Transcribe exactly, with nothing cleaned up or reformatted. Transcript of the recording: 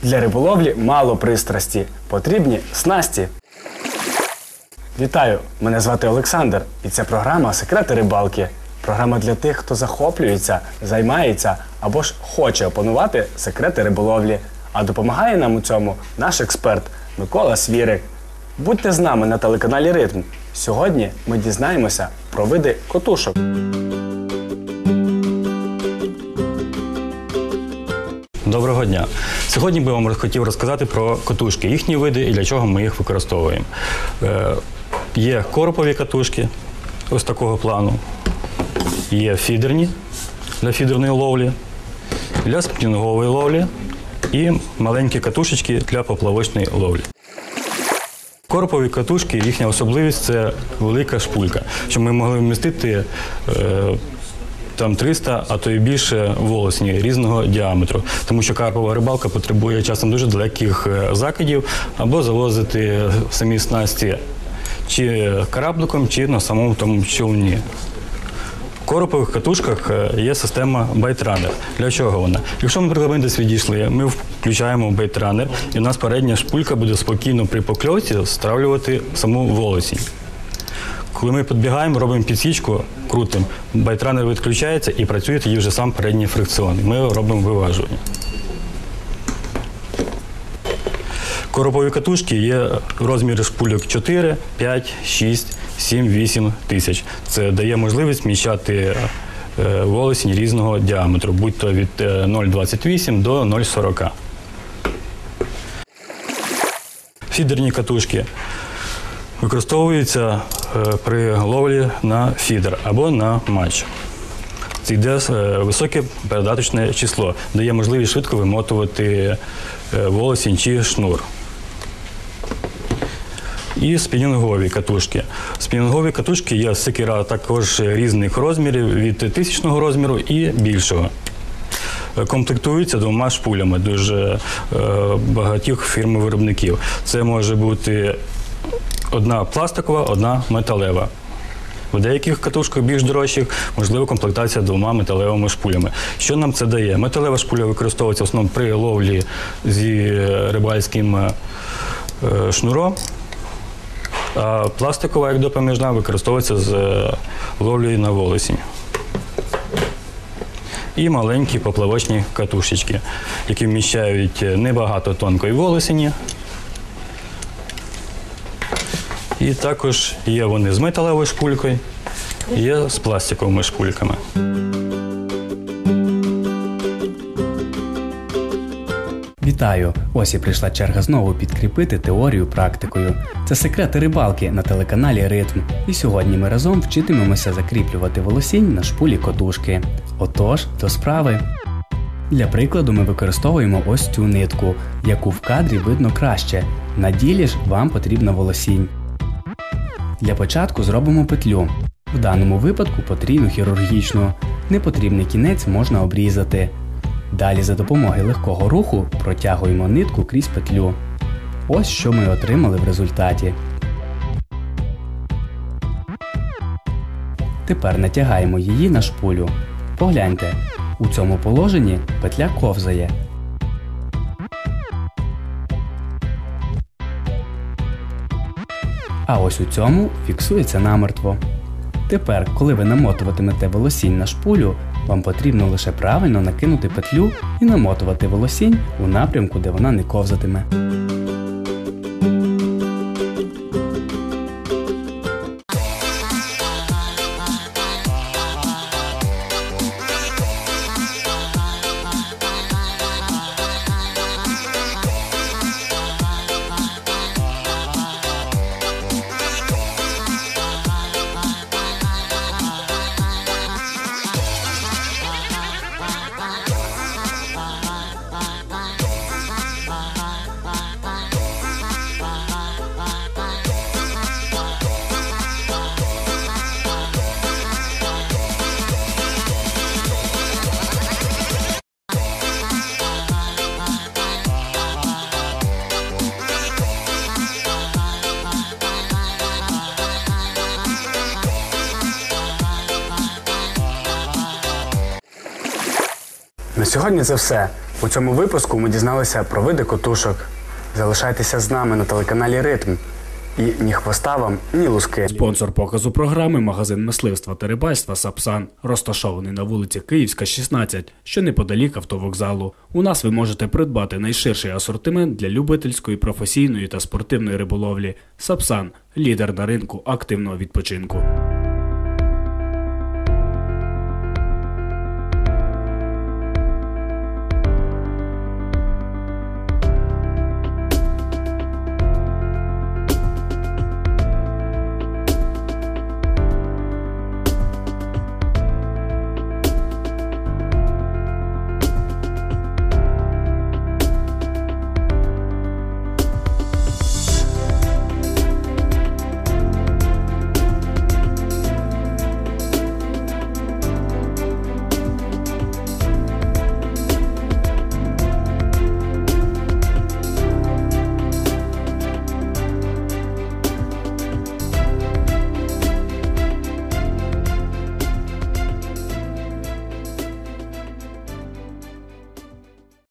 Для риболовлі мало пристрасті, потрібні снасті. Вітаю, мене звати Олександр, і це програма «Секрети рибалки». Програма для тих, хто захоплюється, займається або ж хоче опанувати секрети риболовлі. А допомагає нам у цьому наш експерт Микола Свірик. Будьте з нами на телеканалі «Ритм». Сьогодні ми дізнаємося про види котушок. Доброго дня! Сьогодні би вам хотів розказати про котушки, їхні види і для чого ми їх використовуємо. Е, є коропові катушки, ось такого плану. Є фідерні, для фідерної ловлі, для спінінгової ловлі і маленькі катушечки для поплавочної ловлі. Коропові катушки, їхня особливість – це велика шпулька, щоб ми могли вмістити е, там триста, а то і більше волосні різного діаметру. Тому що карпова рибалка потребує часом дуже далеких закидів або завозити самі снасті чи корабликом, чи на самому тому човні. В коропових катушках є система байтранер. Для чого вона? Якщо ми, наприклад, десь відійшли, ми включаємо байтранер, і у нас передня шпулька буде спокійно при покльовці стравлювати саму волосінь. Коли ми підбігаємо, робимо підсічку, крутимо, байтранер відключається і працює тоді вже сам передній фрикціон. Ми робимо виважування. Коропові катушки є розміри шпульок чотири, п'ять, шість, сім, вісім тисяч. Це дає можливість вміщати волосінь різного діаметру, будь-то від нуль двадцять вісім до нуль сорок. Фідерні катушки використовуються при ловлі на фідер або на матч. Це йде високе передаточне число, дає можливість швидко вимотувати волосінь чи шнур. І спінінгові катушки. Спінінгові катушки є секера також різних розмірів, від тисячного розміру і більшого. Комплектуються двома шпулями дуже багатьох фірм-виробників. Це може бути одна пластикова, одна металева. У деяких катушках більш дорожчих можлива комплектація двома металевими шпулями. Що нам це дає? Металева шпуля використовується в основному при ловлі зі рибальським шнуром, а пластикова, як допоміжна, використовується з ловлею на волосінь. І маленькі поплавочні катушечки, які вміщають небагато тонкої волосіні. І також є вони з металевою шпулькою, є з пластиковими шпульками. Вітаю! Ось і прийшла черга знову підкріпити теорію практикою. Це секрети рибалки на телеканалі «Ритм». І сьогодні ми разом вчитимемося закріплювати волосінь на шпулі котушки. Отож, до справи! Для прикладу ми використовуємо ось цю нитку, яку в кадрі видно краще. На ділі ж вам потрібна волосінь. Для початку зробимо петлю. В даному випадку потрійну хірургічну. Непотрібний кінець можна обрізати. Далі за допомогою легкого руху протягуємо нитку крізь петлю. Ось що ми отримали в результаті. Тепер натягаємо її на шпулю. Погляньте, у цьому положенні петля ковзає. А ось у цьому фіксується намертво. Тепер, коли ви намотуватимете волосінь на шпулю, вам потрібно лише правильно накинути петлю і намотувати волосінь у напрямку, де вона не ковзатиме. На сьогодні це все. У цьому випуску ми дізналися про види котушок. Залишайтеся з нами на телеканалі Ритм. І ні хвоста вам, ні луски. Спонсор показу програми – магазин мисливства та рибальства «Сапсан», розташований на вулиці Київська, шістнадцять, що неподалік автовокзалу. У нас ви можете придбати найширший асортимент для любительської, професійної та спортивної риболовлі. «Сапсан» – лідер на ринку активного відпочинку.